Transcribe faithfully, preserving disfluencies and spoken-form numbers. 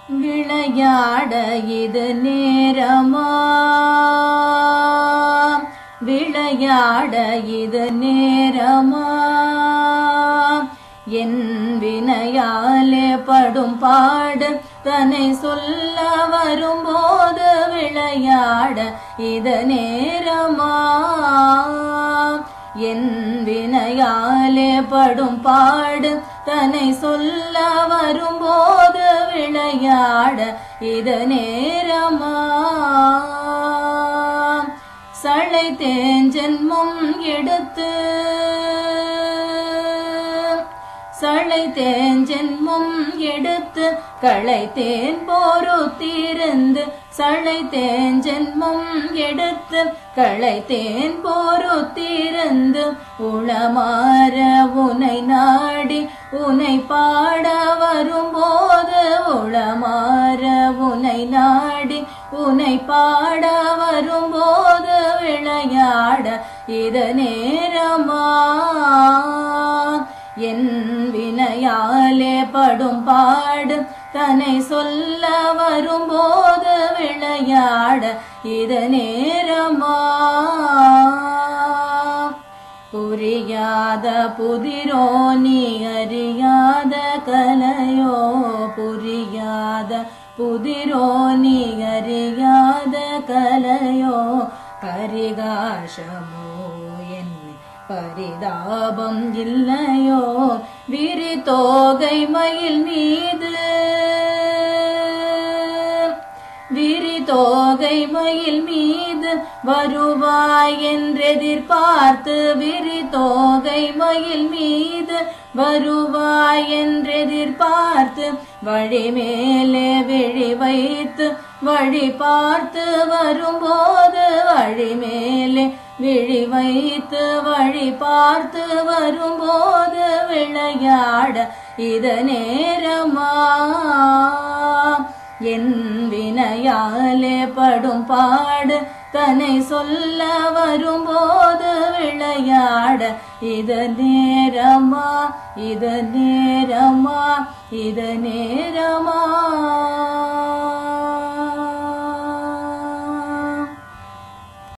விளையாட இது நேரமா விளையாட இது நேரமா என் வினையாலே படும் பாடு தன்னை சொல்ல வரும்போது விளையாட இது நேரமா என் வினையாலே படும் பாடு தன்னை சொல்ல வரும்போது விளையாட இது நேரமா சளைத்தேன் ஜென்மம் எடுத்து சளைத்தேன் ஜென்மம் எடுத்து களைத்தேன் பொறுத்திருந்து சளைத்தேன் ஜென்மம் எடுத்து களைத்தேன் பொறுத்திருந்து உளமாற உனை நாடி உனை பாட வரும்போது உளமாற உனை நாடி உனை பாட வரும்போது விளையாட இது நேரமா என் வினையாலே படும் பாடு தன்னை சொல்ல வரும்போது விளையாட இது நேரமா புரியாத புதிரோ நீ அறியாத கலையோ புரியாத புதிரோ நீ அறியாத கலையோ பரிகாசமோ என் பரிதாபம் இல்லையோ விரிதோகை மயில் மீது விரிதோகை மயில் மீது வருவாய் என்றெதிர்பார்த்து விரிதோகை மயில் மீது வருவாய் என்றெதிர்பார்த்து வழி மேலே விழி வைத்து வழி பார்த்து வரும்போது வழி மேலே விழி வைத்து வழி பார்த்து வரும்போது விளையாட இது நேரமா என் வினையாலே படும் பாடு தன்னை சொல்ல வரும்போது விளையாட இது நேரமா இது நேரமா இது நேரமா